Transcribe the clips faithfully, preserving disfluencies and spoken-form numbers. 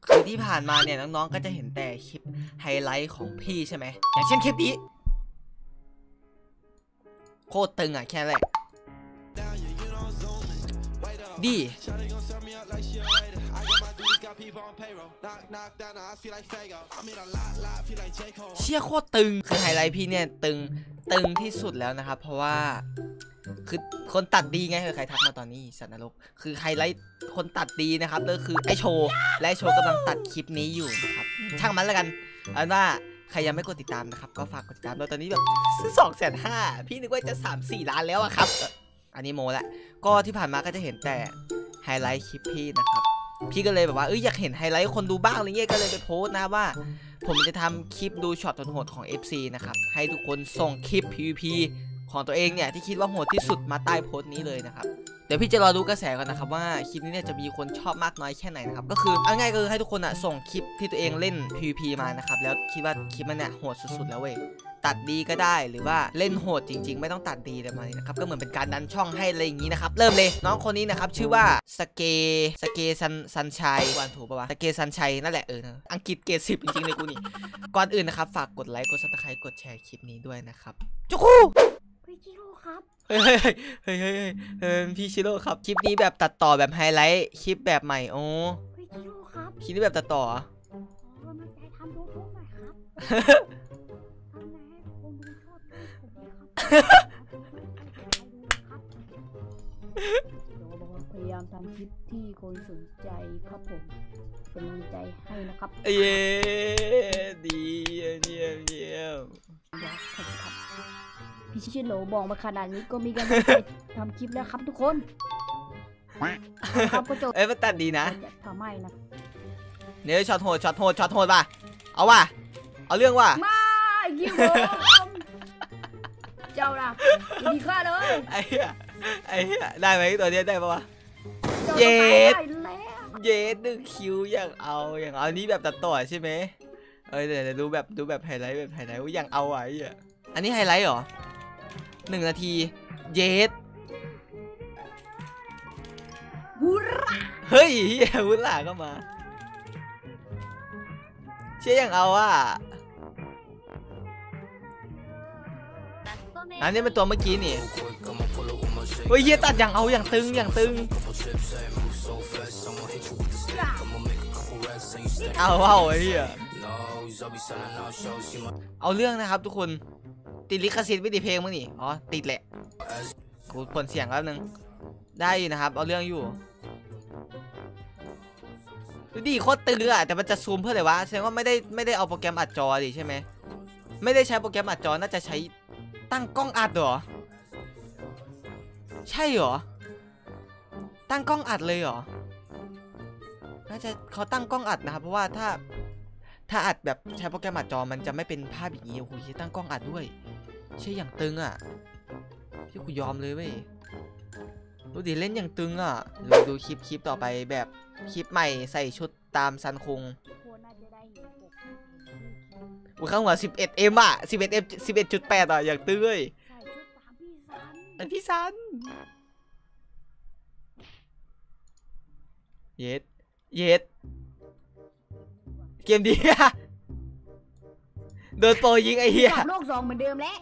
คือที่ผ่านมาเนี่ยน้องๆก็จะเห็นแต่คลิปไฮไลท์ของพี่ใช่ไหมอย่างเช่นคลิปนี้โคตรตึงอ่ะแค่แรกดีเชี่ยโคตรตึงคือไฮไลท์พี่เนี่ยตึงตึงที่สุดแล้วนะครับเพราะว่าคือคนตัดดีไงใครทักมาตอนนี้สัตว์นรกคือไฮไลท์คนตัดดีนะครับก็คือไอโชว์และไอโชว์กำลังตัดคลิปนี้อยู่นะครับช่างมันแล้วกันเอาว่าใครยังไม่กดติดตามนะครับก็ฝากกดติดตามแล้วตอนนี้แบบสองแสนห้าพี่นึกว่าจะสามสี่ล้านแล้วอะครับอันนี้โมละก็ที่ผ่านมาก็จะเห็นแต่ไฮไลท์คลิปพี่นะครับพี่ก็เลยแบบว่าเอ้ยอยากเห็นไฮไลท์คนดูบ้างอะไรเงี้ยก็เลยไปโพสต์นะว่าผมจะทำคลิปดูช็อตโหดของ เอฟ ซี นะครับให้ทุกคนส่งคลิป พี วี พี ของตัวเองเนี่ยที่คิดว่าโหดที่สุดมาใต้โพสต์นี้เลยนะครับเดี๋ยวพี่จะรอดูกระแสก่อนนะครับว่าคลิปนี้เนี่ยจะมีคนชอบมากน้อยแค่ไหนนะครับก็คือเอาง่ายก็คือให้ทุกคนอ่ะส่งคลิปที่ตัวเองเล่น พี วี พี มานะครับแล้วคิดว่าคลิปมันเนี่ยโหดสุดๆแล้วเว้ยตัดดีก็ได้หรือว่าเล่นโหดจริงๆไม่ต้องตัดดีแต่มานี้นะครับก็เหมือนเป็นการดันช่องให้อะไรอย่างนี้นะครับเริ่มเลยน้องคนนี้นะครับชื่อว่าสเกสเกซันซันชัยวานถูกปะวะสเกซันชัยนั่นแหละเอออังกฤษเกรดสิบจริงๆเลยกูนี่ก่อนอื่นนะครับฝากกดไลค์กดซับสไครต์กดแชร์คลิปนี้ด้วยนะครับจุ๊กพี่ชิโร่ครับเฮ้ยเฮ้ยเฮ้ยเฮ้ยเฮ้ยพี่ชิโร่ครับคลิปนี้แบบตัดต่อแบบไฮไลท์คลิปแบบใหม่โอ้พี่ชิโร่ครับคลิปนี้แบบตัดต่อทำยูทูบหน่อยครับพยายามทำคลิปที่คนสนใจครับผมเป็นกำลังใจให้นะครับเย้ดีเยี่ยมเยี่ยมพี่ชิโร่บอกมาขนาดนี้ก็มีกำลังใจทำคลิปแล้วครับทุกคนครับก็จบเอ้ยมันตัดดีนะทำให้นะเนี่ยช็อตโหดช็อตโหดช็อตโหดป่ะเอาว่ะเอาเรื่องว่ะมายิงเจ้าล่ะดีค่าเลยไอ้เหี้ยไอ้เหี้ยได้ไหมตัวนี้ได้ปะวะเย็ดเย็ดดึงคิวอย่างเอาอย่างเอานี้แบบตัดต่อใช่ไหมเอ้ยเดี๋ยวดูแบบดูแบบไฮไลท์แบบไฮไลท์อย่างเอาไอ้เหี้ยอันนี้ไฮไลท์เหรอหนึ่งนาทีเย็ดฮูร่าเฮ้ยเฮียฮูร่าก็มาเชี่ยอย่างเอาอ่ะอันนี้เป็นตัวเมื่อกี้นี่เฮ้ยเฮียตัดอย่างเอาอย่างตึงอย่างตึงเอาเอาไอ้เฮียเอาเรื่องนะครับทุกคนติดลิขสิทธิ์ไม่ติดเพลงมั้งนี่อ๋อติดแหละกูผลเสียงแล้วนึงได้อยู่นะครับเอาเรื่องอยู่ดูดิโคตรตึงอะแต่มันจะซูมเพื่ออะไรวะแสดงว่าไม่ได้ไม่ได้เอาโปรแกรมอัดจอดิใช่ไหมไม่ได้ใช้โปรแกรมอัดจอน่าจะใช้ตั้งกล้องอัดเหรอใช่เหรอตั้งกล้องอัดเลยเหรอน่าจะเขาตั้งกล้องอัดนะครับเพราะว่าถ้าถ้าอัดแบบใช้โปรแกรมอัดจอมันจะไม่เป็นภาพอย่างนี้โอ้โหตั้งกล้องอัดด้วยใช่อย่างตึงอ่ะพี่กูยอมเลยเว้ยดูดิเล่นอย่างตึงอ่ะดูดูคลิปคลิปต่อไปแบบคลิปใหม่ใส่ชุดตามซันคงอุ้ยข้างหัว สิบเอ็ดเอ็ม อ่ะ สิบเอ็ดเอ็ม สิบเอ็ดจุดแปด อ่ะอย่างตึงเลยไอพี่ซันเย็ดเย็ดเกมดีอะโดนโปรยิงไอเหี้ยโลกสองเหมือนเดิมแล้ว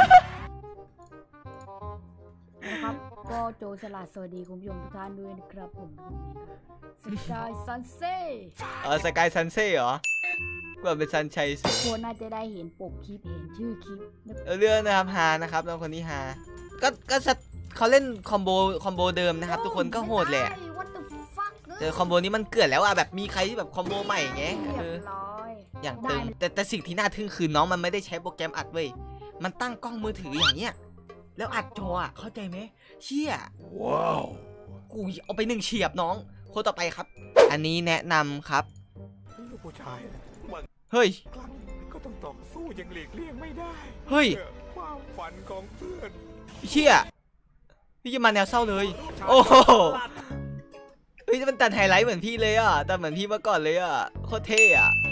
นะครับก็โจสลัดสวัสดีคุณผู้ชมทุกท่านด้วยนะครับผมสกายซันเซ่เออสกายซันเซ่เหรอว่าเป็นซันชัยสิคนน่าจะได้เห็นปกคลิปเห็นชื่อคลิปเรื่องนะครับฮานะครับน้องคนนี้ฮาก็ก็เขาเล่นคอมโบคอมโบเดิมนะครับทุกคนก็โหดแหละแต่คอมโบนี้มันเกิดแล้วอะแบบมีใครที่แบบคอมโบใหม่ไงอย่างตึงแต่แต่สิ่งที่น่าทึ่งคือน้องมันไม่ได้ใช้โปรแกรมอัดเว้ยมันตั้งกล้องมือถืออย่างเงี้ยแล้วอัดจออะเข้าใจไหมเชี่ยว้าวกูเอาไปหนึ่งเฉียบน้องคนต่อไปครับอันนี้แนะนำครับผู้ชายเฮ้ยก็ต้องต่อสู้ยังหลีกเลี่ยงไม่ได้เฮ้ยความฝันของเพื่อนเชี่ยพี่จะมาแนวเศร้าเลยโอ้โหเฮ้ยมันตัดไฮไลท์เหมือนพี่เลยอ่ะแต่เหมือนพี่เมื่อก่อนเลยอ่ะโคตรเท่อ่ะ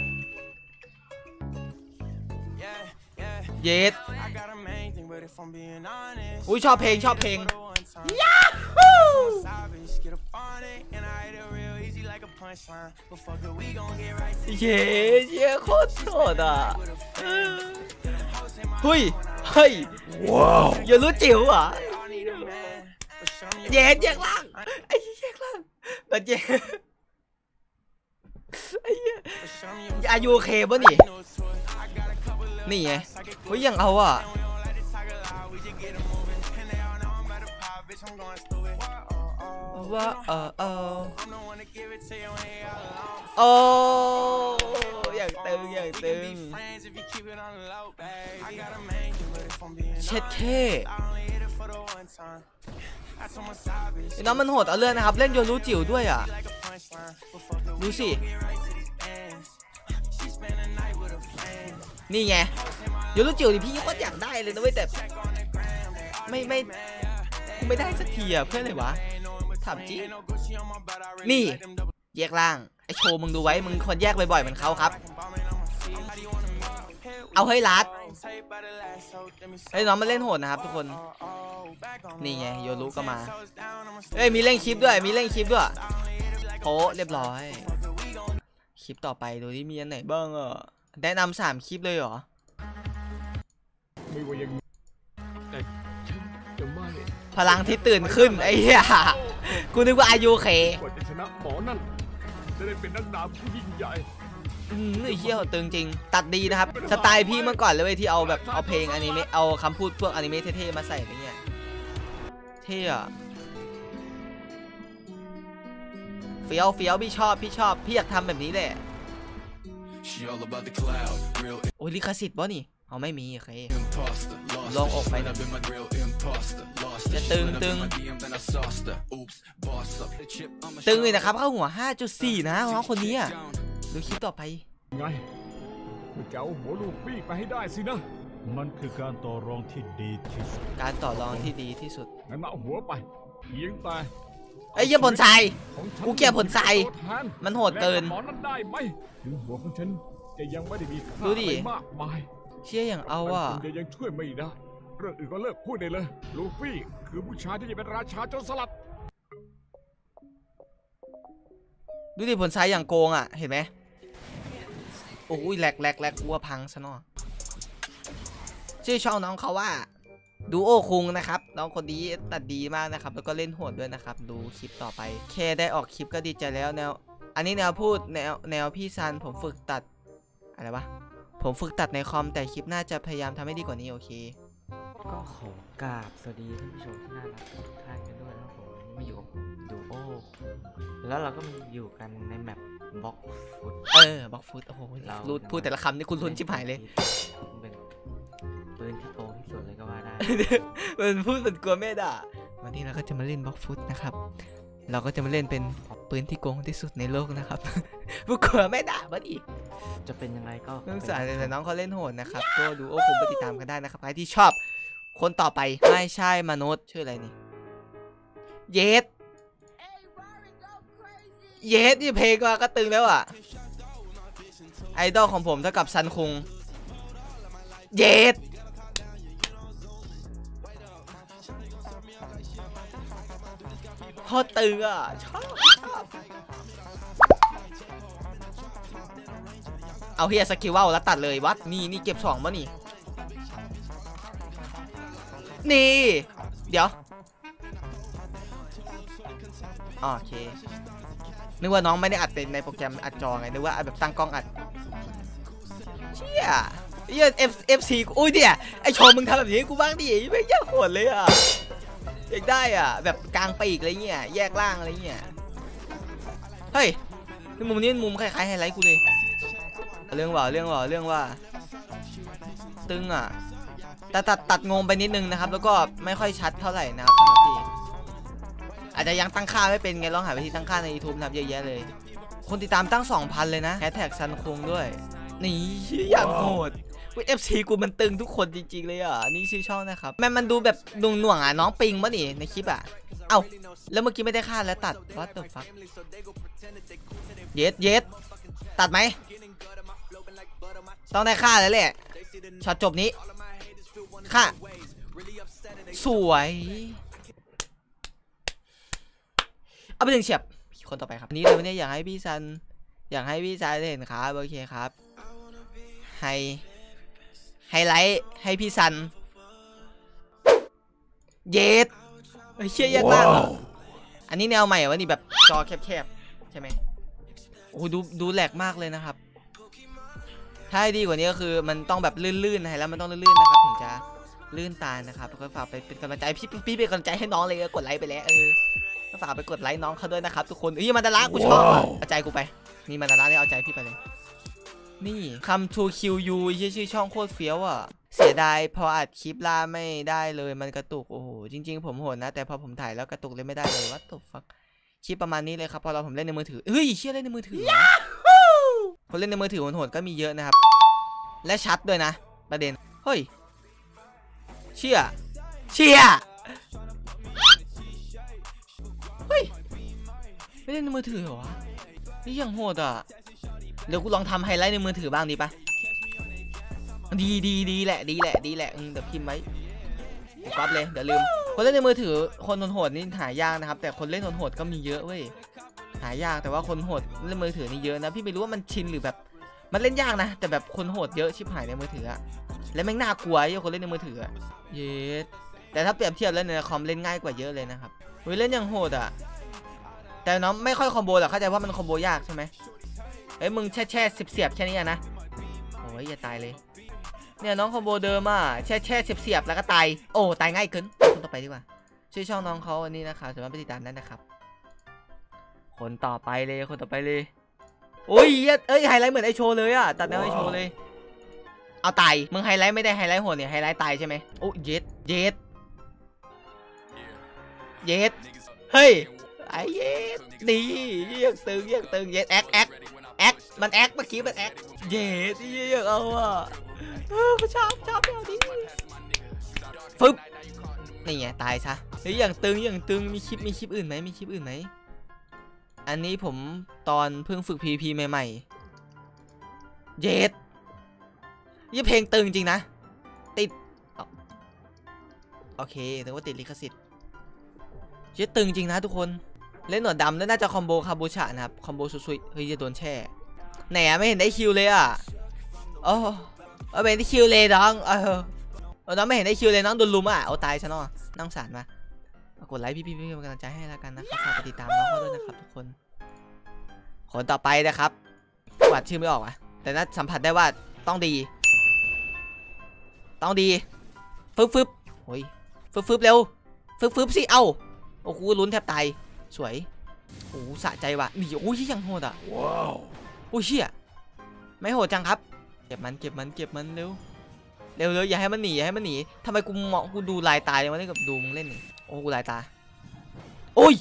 เย็ดอุ้ยชอบเพลงชอบเพลงยาฮูเย้เย้โคตรโสดอ่ะเฮ้ยเฮ้ยว้าวอย่ารู้จิ๋วอ่ะเย้แยกล่างไอ้แยกล่างแบบเย้ไอ้เหี้ยอายุเคป่ะนี่นี่ไงเฮ้ยยังเอาอ่ะว่าเออเออโอ้อยากตึงอยากตึงเช็ดเท่น้องมันโหดเอาเรื่องนะครับเล่นโยรู้จิ๋วด้วยอ่ะดูสินี่ไงโยรู้จิ๋วนี่พี่ก็อยากได้เลยนะเว้ยแต่ไม่ไม่ไม่ได้สักทีอ่ะเพื่อนเลยวะถามจริงนี่แยกล่างไอโชว์มึงดูไว้มึงควรแยกบ่อยๆเหมือนเขาครับเอาให้รัดไอ้น้องมาเล่นโหดนะครับทุกคนนี่ไงโยรุก็มาเอ้ยมีเล่นคลิปด้วยมีเล่นคลิปด้วยโอ้เรียบร้อยคลิปต่อไปดูที่มีอันไหนบ้างอ่ะแนะนำสามคลิปเลยเหรอไม่ว่ายังแต่ฉันจะไม่พลังที่ตื่นขึ้นไอ้เหี้ยกูนึกว่าอายุเคกว่าจะชนะหมอนั่นจะได้เป็นนักดาบผู้ยิ่งใหญ่อืมไอ้เหี้ยตึงจริงตัดดีนะครับสไตล์พี่เมื่อก่อนเลยที่เอาแบบเอาเพลงอนิเมะเอาคำพูดพวกอนิเมะเท่ๆมาใส่อะไรเงี้ยเท่อะเฟี้ยวเฟี้ยวพี่ชอบพี่ชอบพี่อยากทำแบบนี้แหละโอ้ยลิขสิทธิ์ป่ะนี่เอาไม่มีโอเคลองออกไปจะตึงตึงตึงเลยนะครับเข้าหัว ห้าจุดสี่ นะน้องคนนี้ดูคลิปต่อไปไงมึงจะเอาหัวลูกปี้ไปให้ได้สินะมันคือการต่อรองที่ดีที่สุดการต่อรองที่ดีที่สุดงั้นมาเอาหัวไปเพียงแต่ไอ้เยี่ยผลทรายกูเกลียดผลทรายมันโหดเกินหมอนั้นได้ไหมถึงหัวของฉันจะยังไม่ได้มีค่ามากมายเชี่ยอย่างเอาอ่ะจะยังช่วยไม่ได้เรื่องอื่นก็เลิกพูดได้เลยลูฟี่คือผู้ชายที่จะเป็นราชาโจรสลัดดูดิผลทรายอย่างโกงอ่ะเห็นไหมโอ้ยแหลกแหลกแหลกวัวพังซะหน่อยชื่อช่องน้องเขาว่าดูโอคุงนะครับน้องคนนี้ตัดดีมากนะครับแล้วก็เล่นโหดด้วยนะครับดูคลิปต่อไปแค่ได้ออกคลิปก็ดีใจแล้วแนวอันนี้แนวพูดแนวแนวพี่ซันผมฝึกตัดอะไรวะผมฝึกตัดในคอมแต่คลิปหน้าจะพยายามทำให้ดีกว่านี้โอเคก็ขอกราบสวัสดีท่านผู้ชมที่น่ารักทุกท่านกันด้วยนะครับผมมาอยู่กับดูโอแล้วเราก็มาอยู่กันในแมปบล็อกฟุตเออบล็อกฟุตโอ้โหรูดพูดแต่ละคำนี่คุณลุ้นชิบหายเลยเป็นปืนที่โกงที่สุดเลยก็ว่าได้เป็นพูดเป็นกลัวแม่ด่าวันนี้เราก็จะมาเล่นบล็อกฟุตนะครับเราก็จะมาเล่นเป็นปืนที่โกงที่สุดในโลกนะครับพวกกลัวแม่ด่าบัดอีกจะเป็นยังไงก็น้องสาวแต่น้องเขาเล่นโหดนะครับก็ดูโอ้ผมไปติดตามกันได้นะครับใครที่ชอบคนต่อไปไม่ใช่มนุษย์ชื่ออะไรนี่เยสเยสนี่เพลงก็ตึงแล้วอ่ะไอดอลของผมเท่ากับซันคุงเยสพอตึงอ่ะชอบเอาเฮียสกิลว่าวแล้วตัดเลยวัดนี่นี่เก็บสองมานี่นี่เดี๋ยวโอเคนึกว่าน้องไม่ได้อัดในโปรแกรมอัดจอไงนึกว่าแบบตั้งกล้องอัดเชี่ยเฮียเอฟเอฟซีอุ้ยเดี๋ยไอโชว์มึงทำแบบนี้กูบ้างดิไม่ยากโหดเลยอ่ะอยากได้อ่ะแบบกลางปีกอะไรเงี้ยแยกล่างอะไรเงี้ยเฮ้ยมุมนี้มุมคล้ายๆไฮไลท์กูเลยเรื่องว่าเรื่องว่าเรื่องว่าตึงอ่ะแต่ตัดตัดงงไปนิดนึงนะครับแล้วก็ไม่ค่อยชัดเท่าไหร่นะครับสำหรับพี่อาจจะยังตั้งค่าไม่เป็นไงลองหาวิธีตั้งค่าใน ยูทูบ นะครับเยอะแยะเลยคนติดตามตั้ง สองพัน เลยนะแฮชแท็กซันคุงด้วยนี่อย่างโหดเอฟซีกูมันตึงทุกคนจริงๆเลยอ่ะนี่ชื่อช่องนะครับแม่มันดูแบบหน่วงหน่วงอ่ะน้องปิงมั้งนี่ในคลิปอ่ะเอ้าแล้วเมื่อกี้ไม่ได้ค่าแล้วตัด what the fuck เย็ดเย็ดตัดไหมต้องได้ค่าแล้วแหละช็อตจบนี้ค่าสวยเอาไปหนึ่งเฉียบคนต่อไปครับนี้เลยวันนี้อยากให้พี่ซันอยากให้พี่ซันได้เห็นครับโอเคครับไฮไฮไลท์ให้พี่ซันเยสเฮ้ยเชี่ยยากมากอันนี้แนวใหม่วะนี่แบบจอแคบๆใช่ไหมโอ้ดูดูแหลกมากเลยนะครับถ้าให้ดีกว่านี้ก็คือมันต้องแบบลื่นๆนะแล้วมันต้องลื่นๆนะครับถึงจะลื่นตานะครับก็ฝากไปเป็นกำลังใจพี่พี่เป็นกำลังใจให้น้องเลยกดไลค์ไปแล้วเออก็ฝากไปกดไลค์น้องเขาด้วยนะครับทุกคนเอ้ยมันดารากูชอบอ่ะเอาใจกูไปมีมันดาราเนี่ยเอาใจพี่ไปเลยนี่คำ to kill you ชื่อช่องโคตรเฟี้ยวอ่ะเสียดายพออัดคลิปล่าไม่ได้เลยมันกระตุกโอ้โหจริงๆผมโหดนะแต่พอผมถ่ายแล้วกระตุกเลยไม่ได้เลยวัดตบฟักคลิปประมาณนี้เลยครับพอเราผมเล่นในมือถือเฮ้ยเชี่ยเล่นในมือถือคนเล่นในมือถือโหดๆก็มีเยอะนะครับและชัดด้วยนะประเด็นเฮ้ยเชี่ยเชี่ยเฮ้ยไม่เล่นในมือถือเหรอนี่ยังโหดอ่ะเดี๋ยวกูลองทำไฮไลท์ในมือถือบ้างดีปะดีดีดีแหละดีแหละดีแหละเดี๋ยวพิมพ์ไว้ก๊อปเลยเดี๋ยวลืมคนเล่นในมือถือคนโหดนี่หายากนะครับแต่คนเล่นโหดก็มีเยอะเว้ยหายากแต่ว่าคนโหดเล่นมือถือนี่เยอะนะพี่ไม่รู้ว่ามันชินหรือแบบมันเล่นยากนะแต่แบบคนโหดเยอะชิบหายในมือถืออะและแม่งน่ากลัวไอ้คนเล่นในมือถืออะเย็ดแต่ถ้าเปรียบเทียบแล้วในคอมเล่นง่ายกว่าเยอะเลยนะครับเฮ้ยเล่นอย่างโหดอะแต่น้องไม่ค่อยคอมโบหรอกเข้าใจว่ามันคอมโบยากใช่ไหมเอ้ยมึงแช่แช่เสียบเสียบแค่นี้นะโอ้ยอย่าตายเลยเนี่ยน้องคอมโบเดิมอ่ะแช่แช่เสียบเสียบแล้วก็ตายโอ้ตายง่ายเกินคนต่อไปดีกว่าชื่อช่องน้องเขาอันนี้นะครับสามารถไปติดตามได้นะครับคนต่อไปเลยคนต่อไปเลยโอ้ยเอ้ยไฮไลท์เหมือนไอโชว์เลยอ่ะตัดแนวไอโชว์เลยเอาตายมึงไฮไลท์ไม่ได้ไฮไลท์โหดเนี่ยไฮไลท์ตายใช่ไหมโอ้เย็ดเย็ดเย็ดเฮ้ยไอเย็ดดีเยี่ยงตึงเยี่ยงตึงเย็ดแอคแอคแอคมันแอคเมื่อกี้มันแอคเย็ดเยี่ยงเอาอ่ะเออชอบชอบแบบนี้ฟึบนี่ไงตายซะเฮ้ยอย่างตึงอย่างตึงมีคลิปมีคลิปอื่นไหมมีคลิปอื่นไหมอันนี้ผมตอนเพิ่งฝึก พี พี ใหม่ๆเย็ดยี่เพลงตึงจริงนะติดโอเคแต่ว่าติดลิขสิทธิ์เย็ดตึงจริงนะทุกคนเล่นหนวดดำแล้วน่าจะคอมโบคาบูชะนะครับคอมโบสุดๆเฮ้ยจะโดนแช่ไหนอะไม่เห็นได้คิวเลยอะโอ้เอาเป็นที่คิวเลยน้องเออเอาน้องไม่เห็นได้คิวเลยน้องโดนลุมอ่ะเอาตายซะเนาะน้องสารมากดไลค์พี่ๆเป็นกำลังใจให้แล้วกันนะครับฝากติดตามน้องเขาด้วยนะครับทุกคนคนต่อไปนะครับวัดชื่อไม่ออกอ่ะแต่น่าสัมผัสได้ว่าต้องดีต้องดีฟึบฟึบโอ้ยฟึบฟึบเร็วฟึบฟึบสิเอ้าโอ้โหลุ้นแทบตายสวยโอ้สะใจว่ะนี่โอ้ยยังโหดอ่ะว้าวโอ้ยเชี่ยไม่โหดจังครับเก็บมันเก็บมันเก็บมันเร็วเร็วเร็วอย่าให้มันหนีอย่าให้มันหนีทำไมกูมองกูดูลายตาเลยวันนี้กับดูมึงเล่นนี่โอ้กูลายตาโอ้ย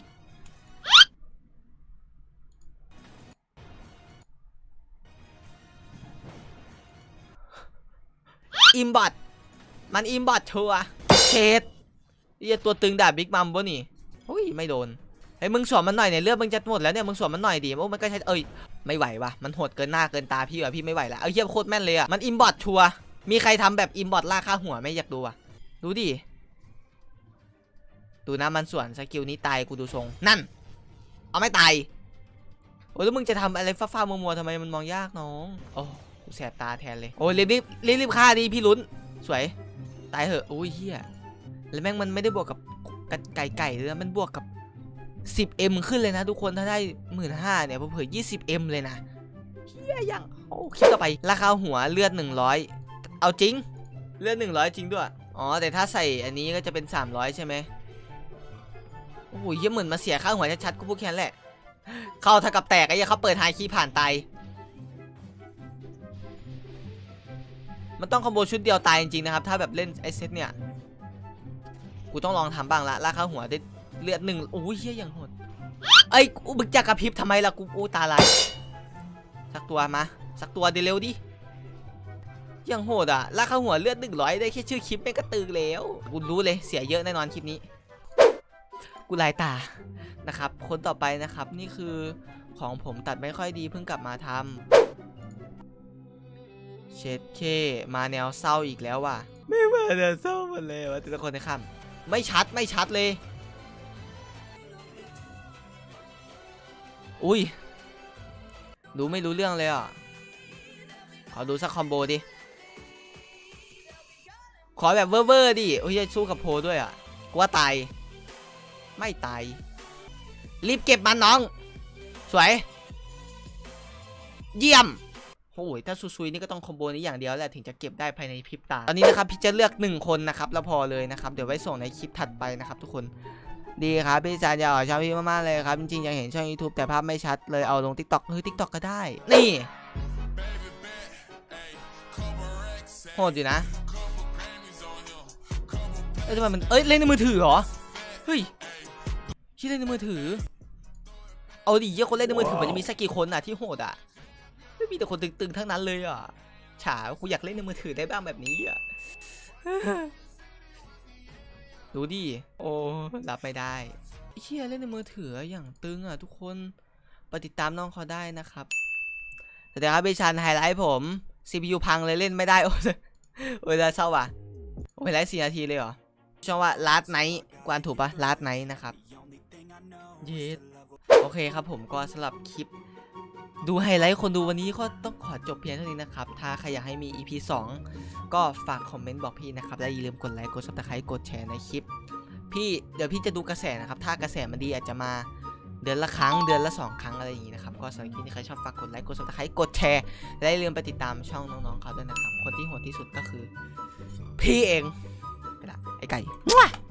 อิมบอทมันอิมบอทชัวร์เชดนี่ตัวตึงดาบบิ๊กมัมบ่นี่โอ้ยไม่โดนไอ้มึงสวนมันหน่อยเนี่ยเลือดมึงจะหมดแล้วเนี่ยมึงสวนมันหน่อยดิโอ้มันก็ใช้เอ้ยไม่ไหววะมันโหดเกินหน้าเกินตาพี่ว่ะพี่ไม่ไหวแล้วเอาเยี่ยมโคตรแม่นเลยอ่ะมันอิมบอทชัวร์มีใครทำแบบอิมบอทล่าค่าหัวไหมอยากดูอ่ะดูดิดูนะมันส่วนสกิลนี้ตายกูดูทรงนั่นเอาไม่ตายโอ้แล้วมึงจะทำอะไรฟ้าๆมัวๆทำไมมันมองยากน้องโอ้กูแสบตาแทนเลยโอ้รีบรีบรีบรีบฆ่าดิพี่ลุ้นสวยตายเหอะโอ้ยเฮียแล้วแม่งมันไม่ได้บวกกับไก่ไก่เลยมันบวกกับ สิบเอ็ม ขึ้นเลยนะทุกคนถ้าได้ หนึ่งหมื่นห้าพัน เนี่ยเผื่อ ยี่สิบเอ็ม เลยนะเฮียยังโอ้คิดต่อไปราคาหัวเลือดหนึ่งร้อยเอาจริงเลือดหนึ่งร้อยจริงด้วยอ๋อแต่ถ้าใส่อันนี้ก็จะเป็นสามร้อยใช่ไหมโอ้โหเยี่ยมเหมือนมาเสียค่าหัวชัดๆกูพูดแค่นั้นแหละเข้าเท่ากับแตกไอ้ยังเขาเปิดไฮคีย์ผ่านตายมันต้องคอมโบชุดเดียวตายจริงๆนะครับถ้าแบบเล่นไอเซตเนี่ยกูต้องลองทำบ้างละราคาหัวได้เลือดหนึ่งโอ้ยเฮียอย่างโหดไอ้กูบึกจะกระพริบทำไมล่ะกูโอ้ตาลายสักตัวมาสักตัวเดี๋ยวเร็วดิอย่างโหดอ่ะราคาหัวเลือดหนึ่งร้อยได้แค่ชื่อคลิปแม่งก็ตึงแล้วกูรู้เลยเสียเยอะแน่นอนคลิปนี้กูลายตานะครับคนต่อไปนะครับนี่คือของผมตัดไม่ค่อยดีเพิ่งกลับมาทำเช็ดเคมาแนวเศร้าอีกแล้วว่ะไม่มาแนวเศร้าหมดเลยวะแต่ละคนในคำไม่ชัดไม่ชัดเลยอุ้ยดูไม่รู้เรื่องเลยอ่ะขอดูสักคอมโบดิขอแบบเวอร์ๆดิโอ้ยสู้กับโพด้วยอ่ะกูว่าตายไม่ตายรีบเก็บมันน้องสวยเยี่ยมโอ้ยถ้าซุยๆนี่ก็ต้องคอมโบนี้อย่างเดียวแหละถึงจะเก็บได้ภายในพริบตาตอนนี้นะครับพี่จะเลือกหนึ่งคนนะครับแล้วพอเลยนะครับเดี๋ยวไว้ส่งในคลิปถัดไปนะครับทุกคนดีครับพี่จานอยากชอบพี่มากๆเลยครับจริงๆอยากเห็นช่อง ยูทูบ แต่ภาพไม่ชัดเลยเอาลง ติ๊กต็อก เฮ้ย ติ๊กต็อก ก็ได้นี่โหดอยู่นะเอ้ยทำไมมันเอ้ยเล่นในมือถือเหรอเฮ้ยที่เล่นในมือถือเอาดิเยอะคนเล่นในมือถือมันจะมีสักกี่คนอ่ะที่โหดอ่ะไม่มีแต่คนตึงๆทั้งนั้นเลยอ่ะฉากูอยากเล่นในมือถือได้บ้างแบบนี้อ่ะดูดิโอ้รับไม่ได้เชี่ยเล่นในมือถืออย่างตึงอ่ะทุกคนไปติดตามน้องเขาได้นะครับแต่เดี๋ยวครับพี่ชันไฮไลท์ผม ซี พี ยู พังเลยเล่นไม่ได้โอ้ยโอ้ยแล้วเศร้าว่ะโอ้ยไลฟ์สี่นาทีเลยเหรอช่องว่าลาดไนท์กวานถูกปะลาดไนท์นะครับเย็ดโอเคครับผมก็สำหรับคลิปดูไฮไลท์คนดูวันนี้ก็ต้องขอจบเพียงเท่านี้นะครับถ้าใครอยากให้มี อี พี สองก็ฝากคอมเมนต์บอกพี่นะครับและอย่าลืมกดไลค์กดซับสไครต์กดแชร์ในคลิปพี่เดี๋ยวพี่จะดูกระแสนะครับถ้ากระแสมันดีอาจจะมาเดือนละครั้งเดือนละสองครั้งอะไรอย่างนี้นะครับก็สำหรับคลิปนี้ใครชอบฝากกดไลค์กดซับสไครต์กดแชร์และอย่าลืมไปติดตามช่องน้องๆเขาด้วยนะครับคนที่โหดที่สุดก็คือพี่เองไปละไอ้ไก่